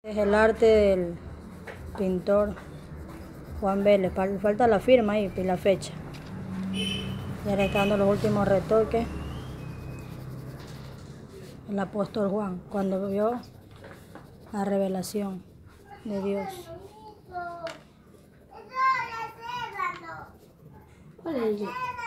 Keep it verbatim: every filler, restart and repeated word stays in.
Es el arte del pintor Juan Vélez. Falta la firma ahí y la fecha. Ya le está dando los últimos retoques el apóstol Juan cuando vio la revelación de Dios. ¿Cuál es ella?